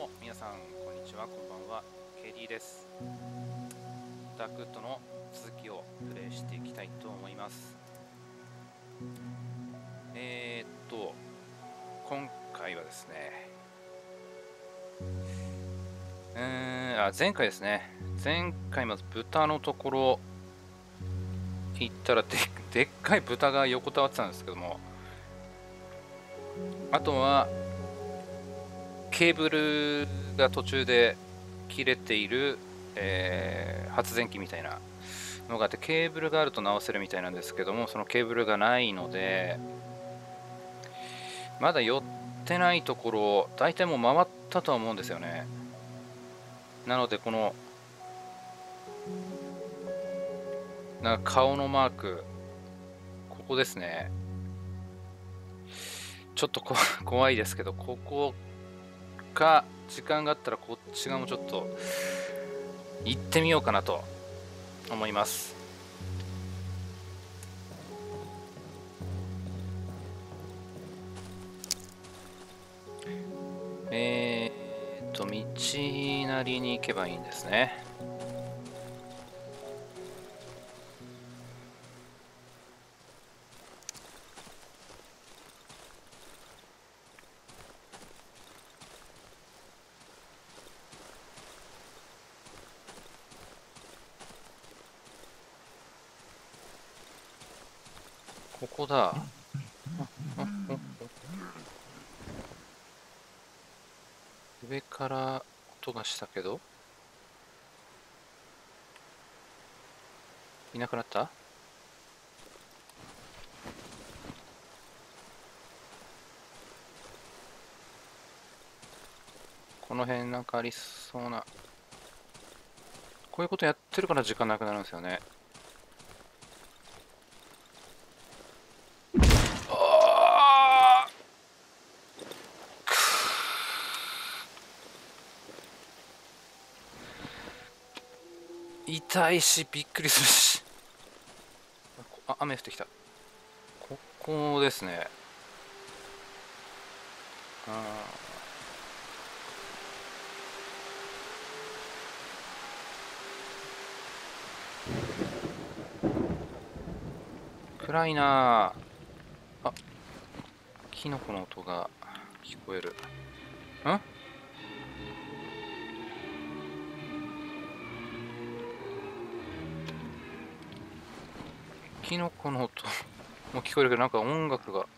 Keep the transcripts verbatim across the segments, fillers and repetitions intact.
も皆さんこんにちは、こんばんは。 ケーディー です。ダークウッドの続きをプレイしていきたいと思います。えー、っと今回はですねうーんあ前回ですね前回まず豚のところ行ったら で, でっかい豚が横たわってたんですけども、あとはケーブルが途中で切れている、えー発電機みたいなのがあって、ケーブルがあると直せるみたいなんですけども、そのケーブルがないのでまだ寄ってないところを大体もう回ったとは思うんですよね。なのでこのなんか顔のマーク、ここですね。ちょっとこ怖いですけど、ここか時間があったらこっち側もちょっと行ってみようかなと思います。えーっと道なりに行けばいいんですね。ここだ。上から音がしたけどいなくなった。この辺なんかありそうな。こういうことやってるから時間なくなるんですよね。あー痛いしびっくりするし。あ、雨降ってきた。ここですね。あ暗いなあ。あ、キノコの音が聞こえる。んキノコの音も聞こえるけど、なんか音楽が。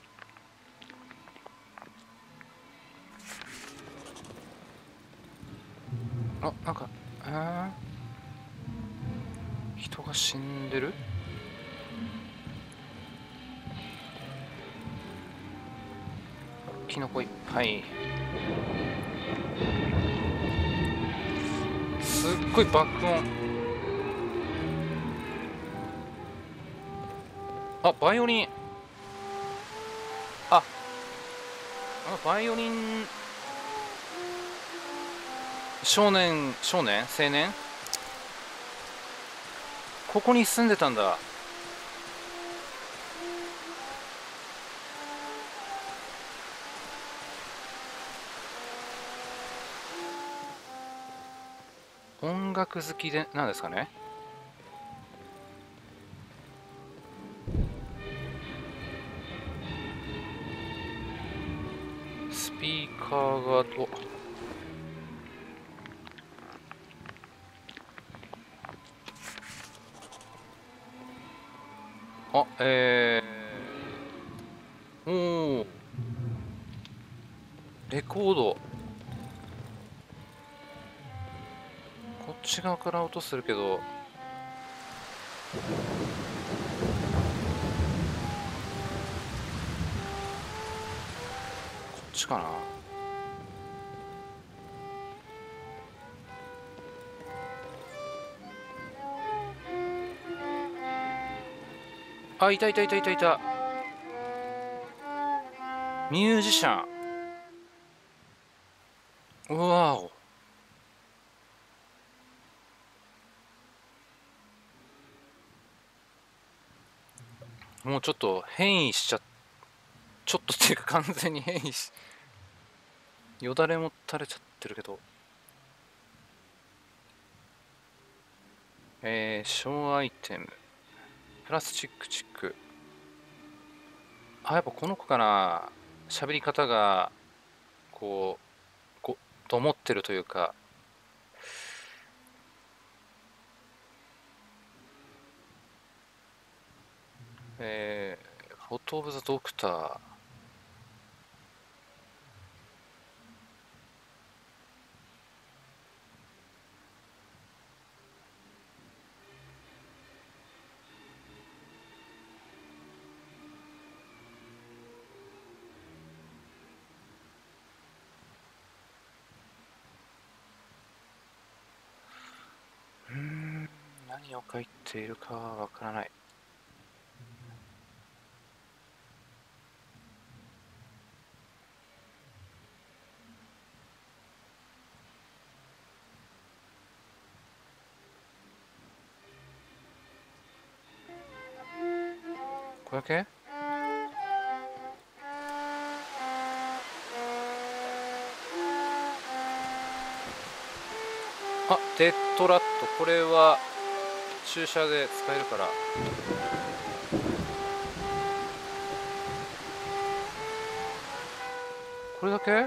あ、なんか、あー人が死んでる。キノコいっぱい。すっごい爆音。あ、バイオリン。あ、あバイオリン少年、少年青年ここに住んでたんだ。音楽好きでなんですかね。スピーカーがとあ、えー、おお、レコード。こっち側から音するけど、こっちかな。あ、いたいたいたいたいた。ミュージシャン。うわお。もうちょっと変異しちゃっちょっとっていうか完全に変異しよだれも垂れちゃっってるけど。えー、小アイテム。プラスチックチック。あ、やっぱこの子かな。喋り方が、こう、こどもってるというか、えー、フォト・オブ・ザ・ドクター。うーん、何を書いているかはわからない。これだけ？あ、デッドラット。これは注射で使えるから。これだけ？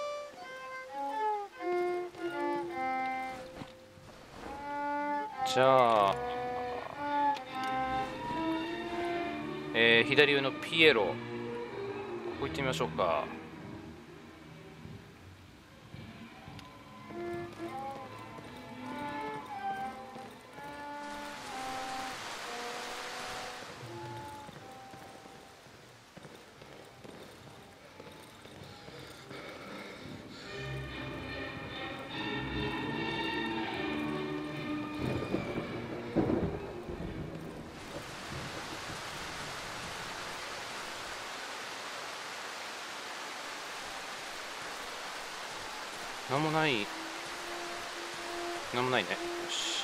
じゃあ、えー、左上のピエロ。ここ行ってみましょうか。なんもない。なんもないね。よし。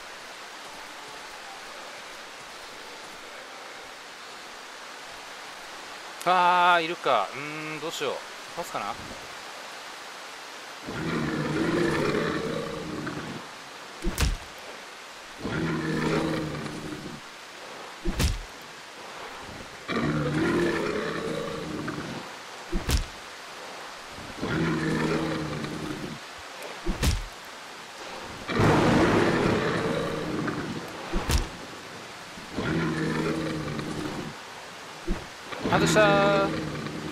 あー、いるか。うーん、どうしよう。パスかな。外したー。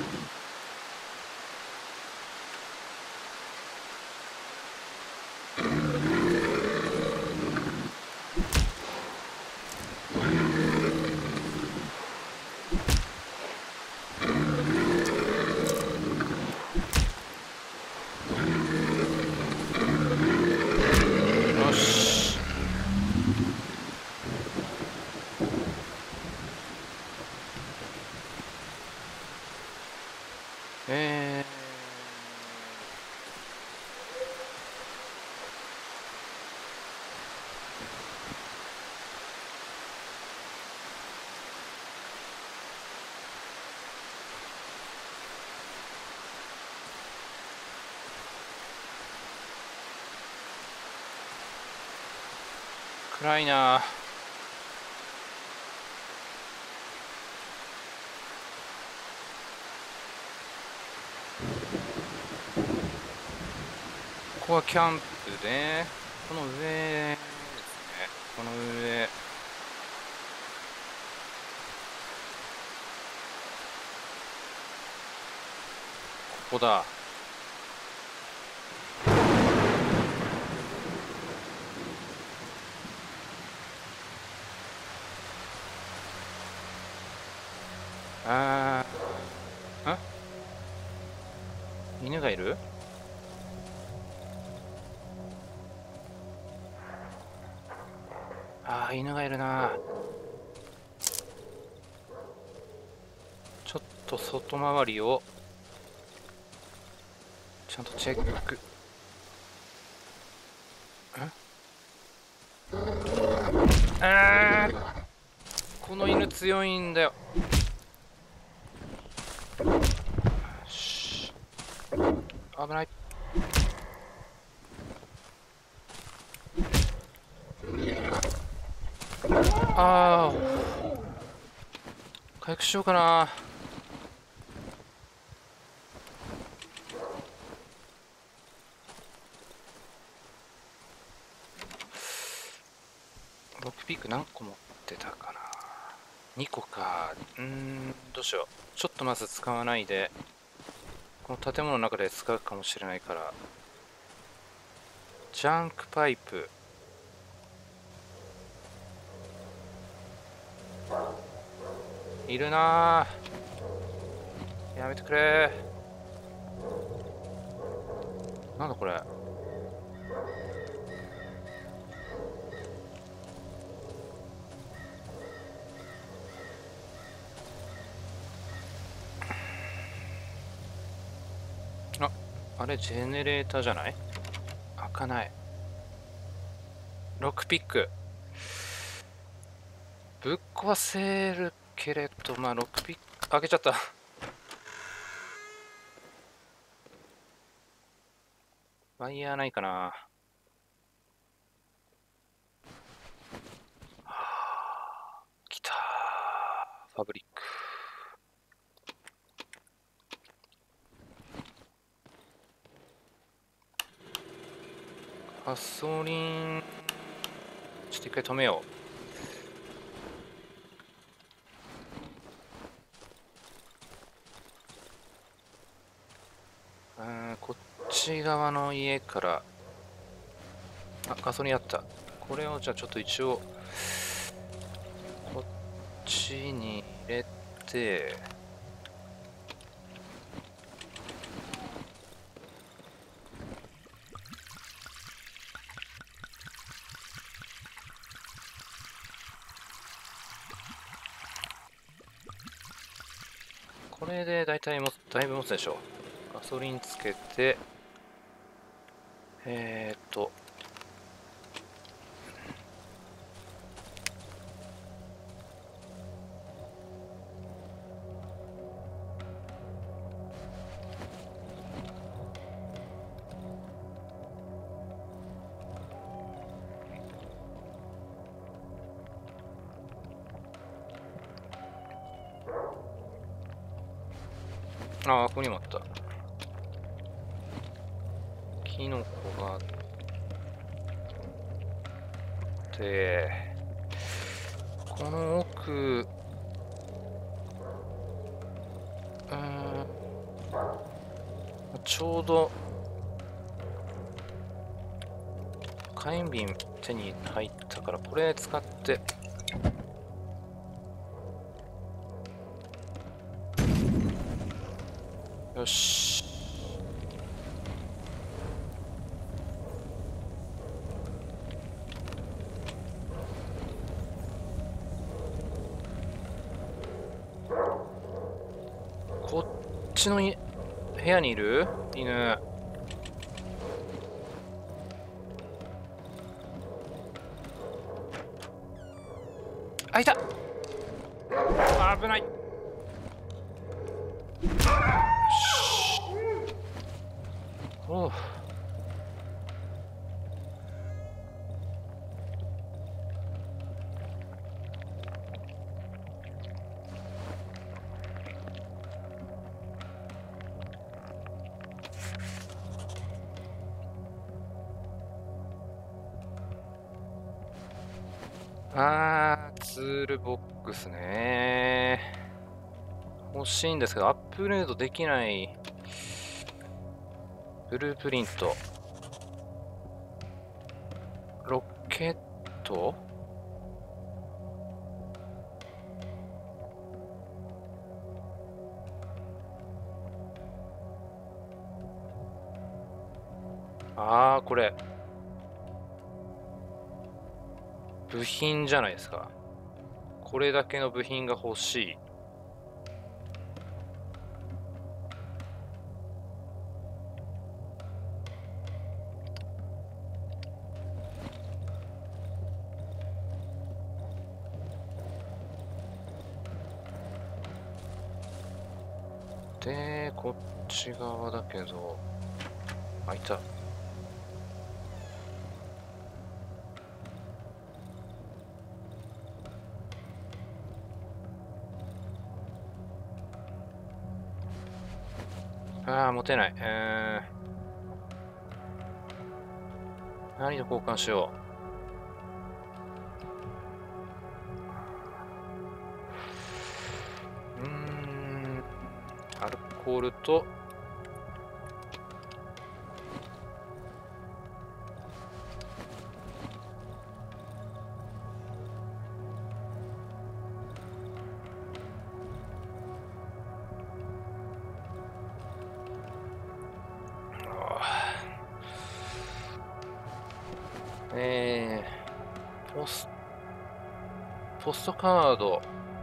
よし。えー、暗いなー。ここはキャンプで、この上ですね。この上。ここだ。あー、ん？犬がいる？あー、犬がいるな。ちょっと外回りをちゃんとチェック。ん？あー、この犬強いんだよ。し、危ない。 ああ、回復しようかな。ロックピック何個持ってたかな。にこか。うーん、どうしよう。ちょっとまず使わないで、この建物の中で使うかもしれないから。ジャンクパイプ。いるなぁ。やめてくれ。なんだこれ。あ、あれジェネレーターじゃない？開かない。ロックピック。ぶっ壊せるけれど、まあロックピック、開けちゃった。ワイヤーないかな。はあ、来たー。ファブリック。ガソリン、ちょっと一回止めよう。うん、こっち側の家から、あ、ガソリンあった。これをじゃあちょっと一応、こっちに入れて、これで大体もだいぶ持つでしょう。ガソリンつけて、えーっと、ああ、ここにもあった。キノコがあって、この奥、うーん、ちょうど、火炎瓶手に入ったから、これ使って、よし。こっちのい部屋にいる犬。あ、いた。危ない。おう。あー、ツールボックスね。欲しいんですけど、アップグレードできない。ブループリント。ロケット。あー、これ。部品じゃないですか。これだけの部品が欲しい。で、こっち側だけど、あ、いた。 ああ、持てない。えー、何と交換しよう。うーん、アルコールと、えー、ポス、ポストカード。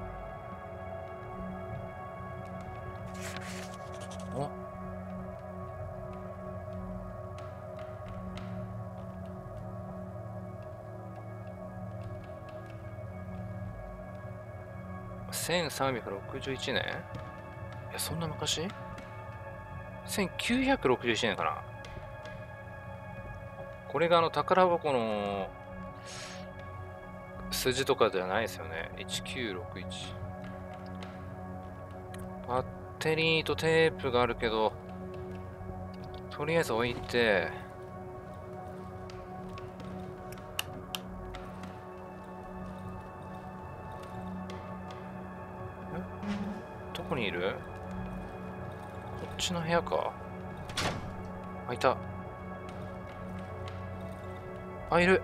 おせんさんびゃくろくじゅういちねん。いや、そんな昔？ せんきゅうひゃくろくじゅういち 年かな。これがあの宝箱の数字とかではないですよね。せんきゅうひゃくろくじゅういち。バッテリーとテープがあるけど、とりあえず置いて、どこにいる？こっちの部屋か？あ、いた。あ、いる。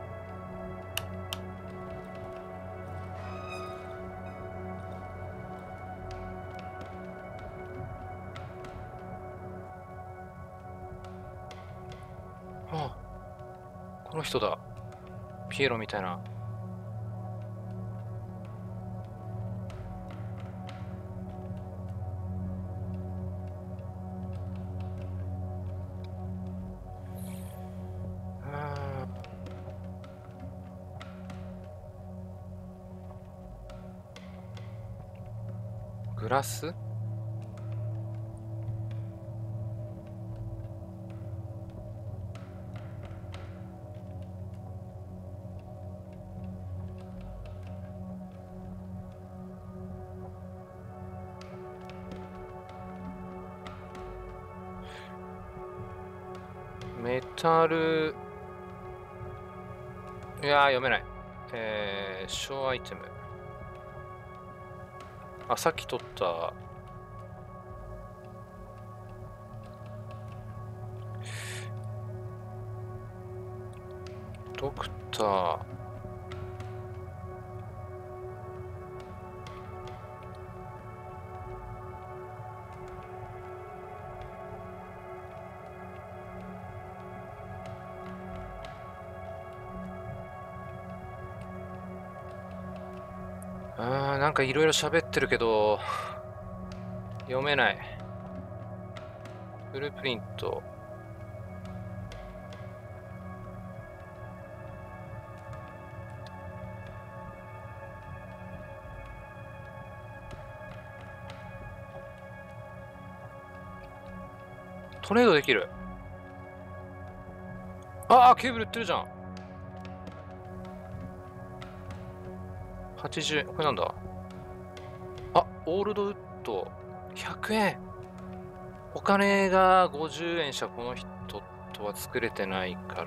ああ、この人だ。ピエロみたいな。あー、グラス？メタル、いやー、読めない。えー、ショーアイテム。あ、さっき取った。ドクター。あー、なんかいろいろ喋ってるけど、読めない。ブループリント。トレードできる。ああ、ケーブル売ってるじゃん。はちじゅう、これなんだ？あ、オールドウッド。ひゃくえん。お金がごじゅうえんしかこの人とは作れてないから。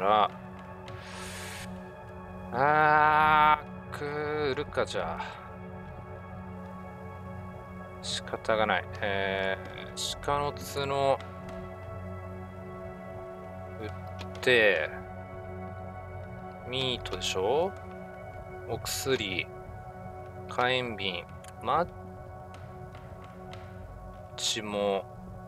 あー、くー、売るか、じゃあ。仕方がない。えー、鹿の角、売って、ミートでしょ？お薬、火炎瓶、マッチも、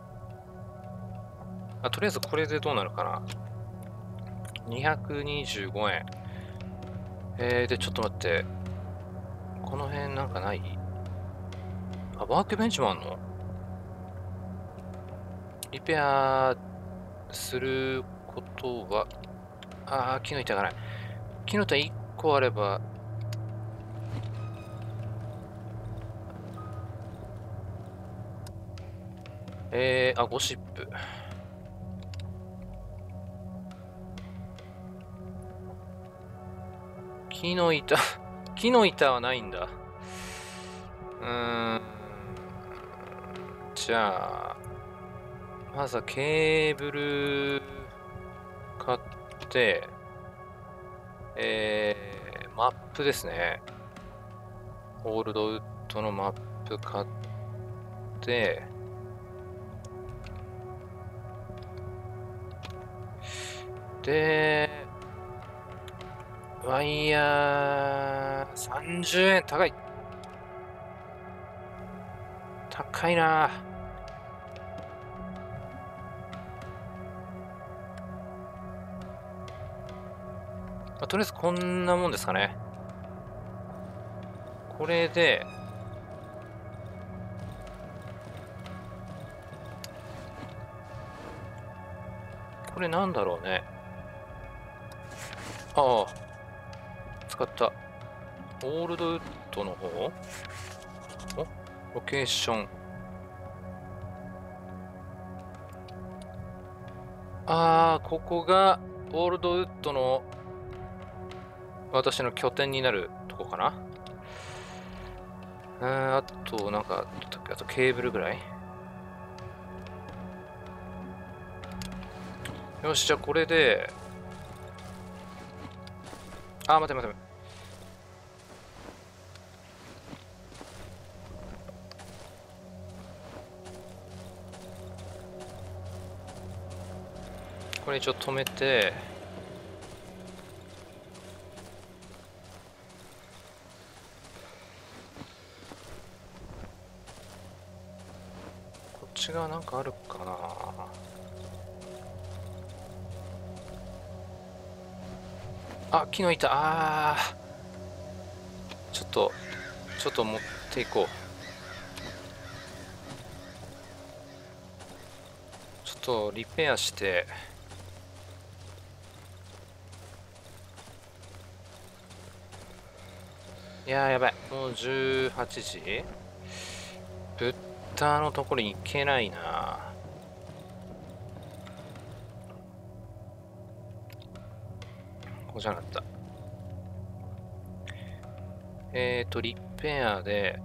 あ、とりあえずこれでどうなるかな。にひゃくにじゅうごえん。えー、で、ちょっと待って。この辺なんかない？あ、ワークベンチもあんの？リペアすることは、あー、木の板がない。木の板いっこあれば、えー、あ、ゴシップ。木の板、木の板はないんだ。うーん。じゃあ、 まずはケーブル買って、えー、マップですね。オールドウッドのマップ買って、で、ワイヤーさんじゅうえん高い。高いな。まあ、とりあえずこんなもんですかね。これで、これなんだろうね。ああ、使った。オールドウッドの方おロケーション。ああ、ここがオールドウッドの私の拠点になるとこかな。ああと、なんか、あとケーブルぐらい。よし、じゃあこれで、あー、待て待て待て。これ一応止めて、こっち側なんかあるかな。あ、木の板、あー。ちょっと、ちょっと持っていこう。ちょっとリペアして、いやーやばい。もうじゅうはちじ。ブッダのところに行けないな。ここじゃなかった。えーと、リペアで、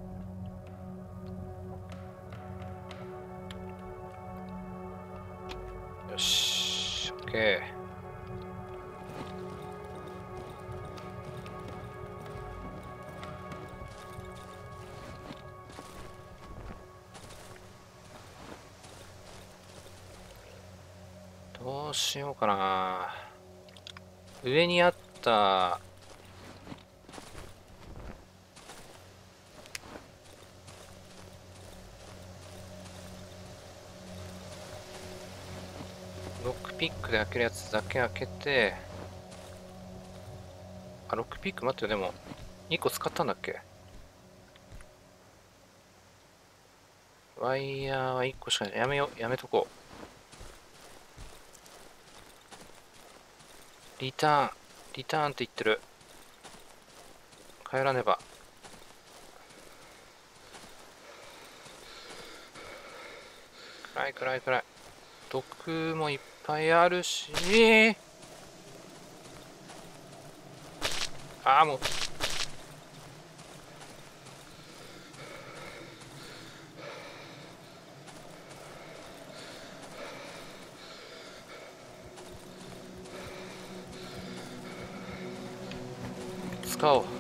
よし、OK。どうしようかな。上にあったロックピックで開けるやつだけ開けて、あ、ロックピック待ってよ、でも、いっこ使ったんだっけ。ワイヤーはいっこしかない。やめよう、やめとこう。リターン、リターンって言ってる。帰らねば。暗い暗い暗い。毒もいっぱいあるし。ああ、もう。使おう。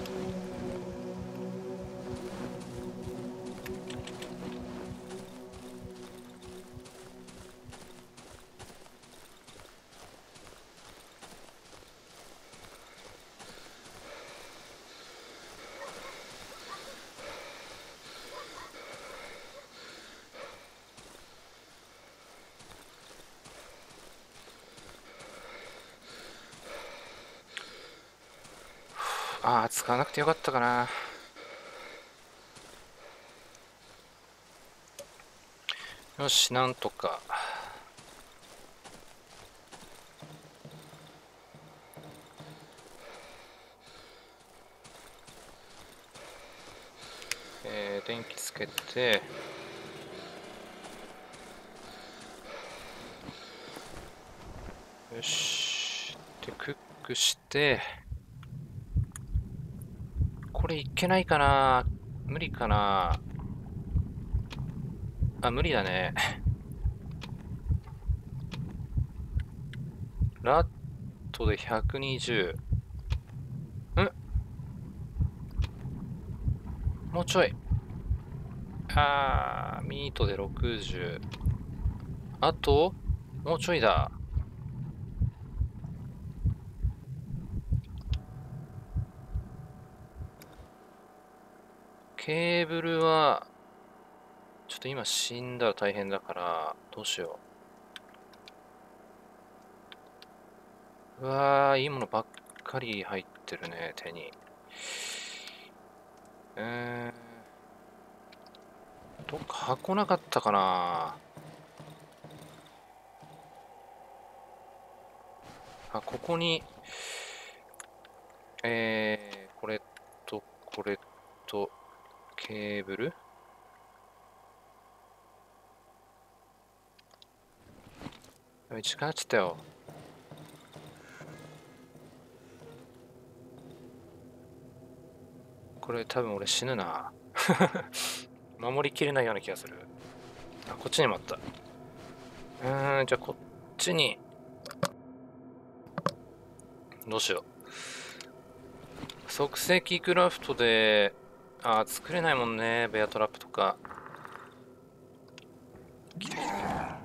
ああ、使わなくてよかったかな。よし、なんとか。えー、電気つけて。よし。で、クックして。これいけないかな。無理かな。あ、無理だね。 ラットでひゃくにじゅう。んもうちょい。あー、ミートでろくじゅう。あと、もうちょいだ。ケーブルは、ちょっと今死んだら大変だから、どうしよう。うわー、いいものばっかり入ってるね、手に。うーん。どっか箱なかったかな。あ、ここに、えー、これと、これと、ケーブル。やべ、時間なっちゃったよ。これ多分俺死ぬな。守りきれないような気がする。あ、こっちにもあった。うーん、じゃあこっちに、どうしよう。即席クラフトで、あ、作れないもんね、ベアトラップとか。来た来た来た。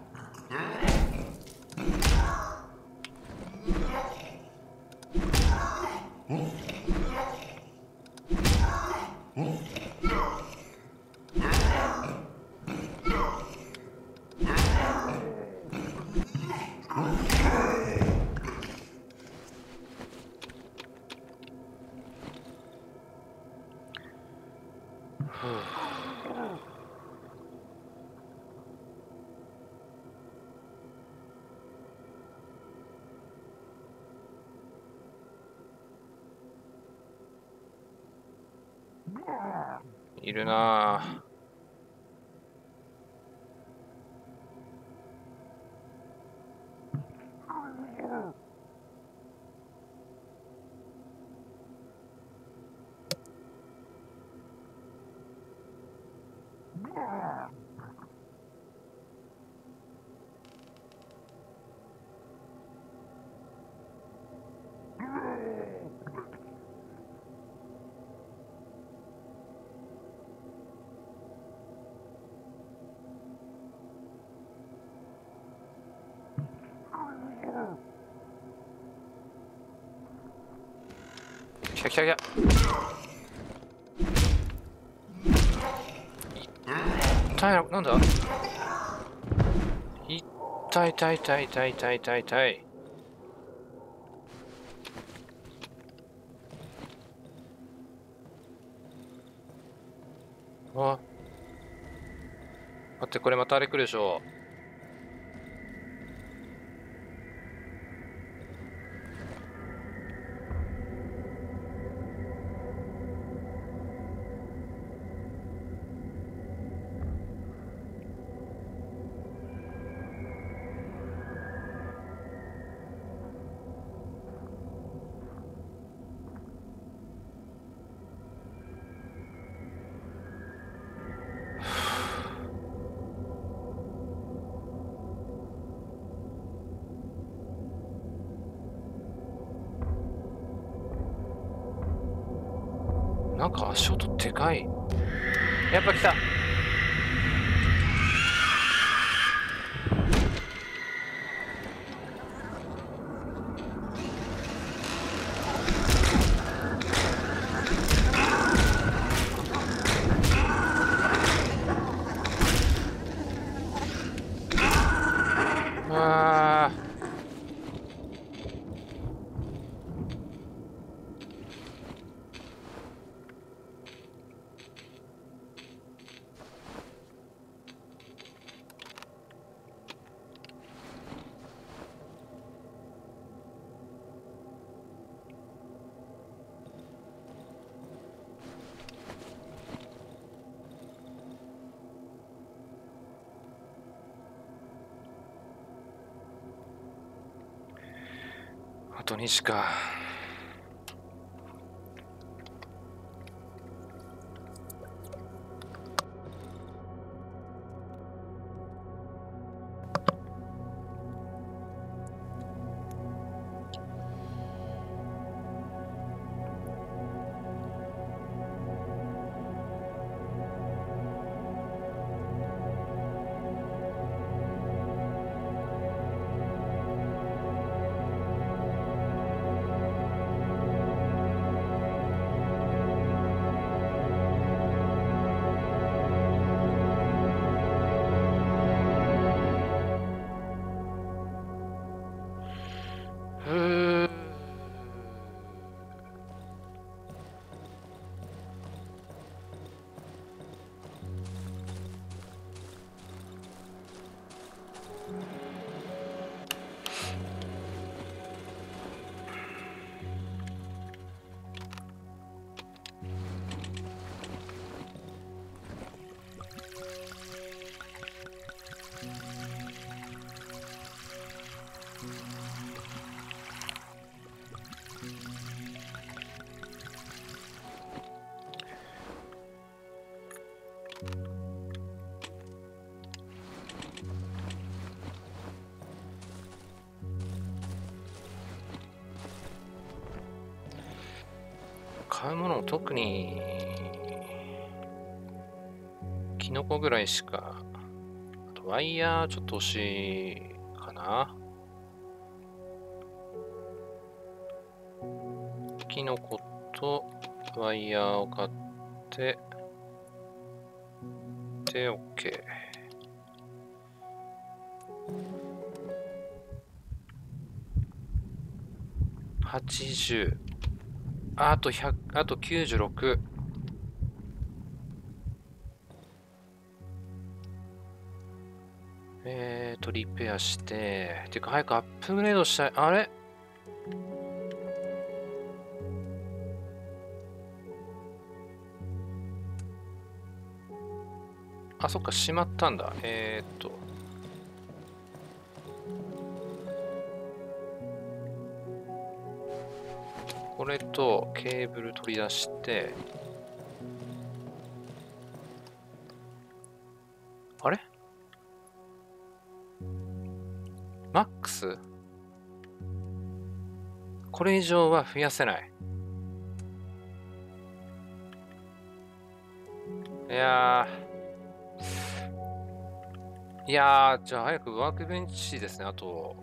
いるなぁ。来た来た来た。痛いな、なんだ痛い痛い痛い痛い痛い痛い痛い。あ、待って、これまたあれ来るでしょ。なんか足音でかい。やっぱ来た。あー、あとにじか。 買うもの特にキノコぐらいしか。あとワイヤーちょっと欲しいかな。キノコとワイヤーを買ってで OK。はちじゅう。あとひゃく、あときゅうじゅうろく。えーと、リペアして。てか、早くアップグレードしたい。あれあ、そっか、しまったんだ。えーっと。これとケーブル取り出して。あれマックスこれ以上は増やせない。いやー。いやー、じゃあ早くワークベンチですね。あと、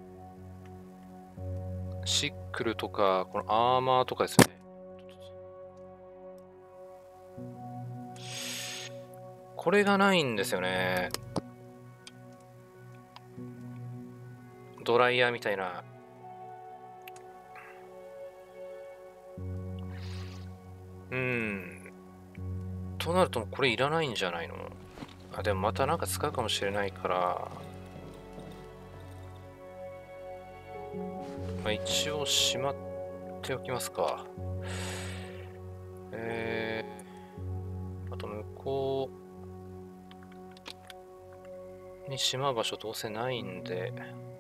シックルとか、このアーマーとかですね。これがないんですよね。ドライヤーみたいな。うん。となると、これいらないんじゃないの？あ、でもまたなんか使うかもしれないから。まあ、一応しまっておきますか。えー、あと向こうにしまう場所どうせないんで。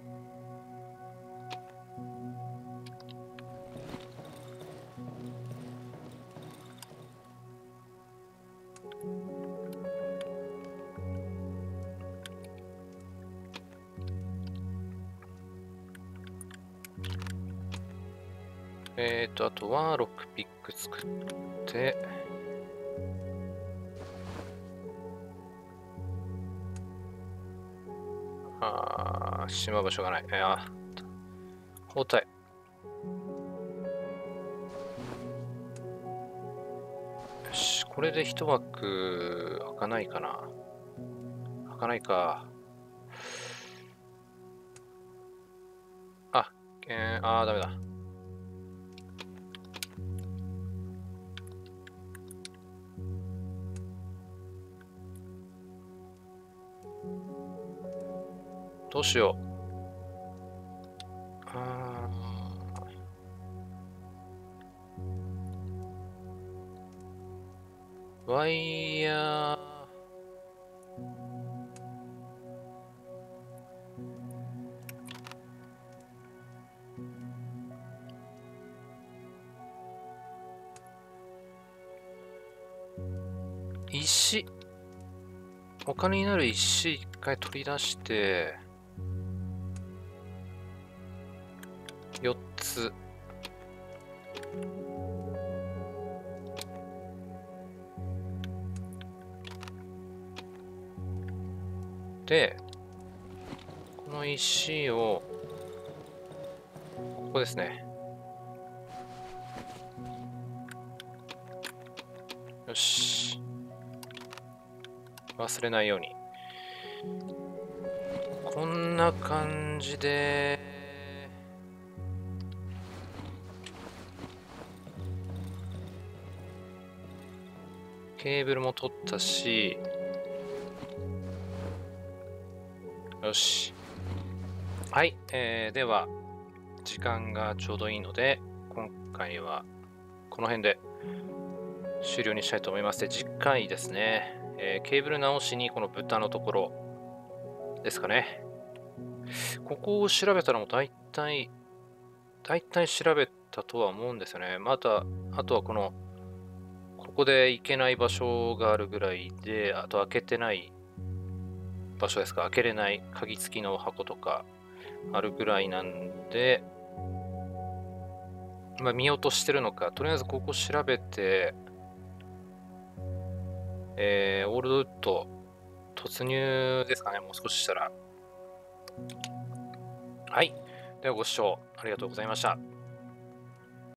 えーと、あとはロックピック作って、あー、しまう場所がない。えー、あ、包帯。よし、これで一枠開かないかな。開かないか。あ、えー、あー、ダメだ。どうしよう。あー、ワイヤー。石。お金になる石一回取り出して、よっつ。で、この石を、ここですね。よし。忘れないように。こんな感じで、ケーブルも取ったし、よし。はい、えー、では、時間がちょうどいいので、今回はこの辺で終了にしたいと思います。で、次回ですね、えー、ケーブル直しにこの豚のところですかね。 ここを調べたらもう大体、大体調べたとは思うんですよね。また、あとはこの、ここで行けない場所があるぐらいで、あと開けてない場所ですか、開けれない鍵付きの箱とかあるぐらいなんで、まあ、見落としてるのか、とりあえずここ調べて、えー、オールドウッド突入ですかね、もう少ししたら。はい。ではご視聴ありがとうございました。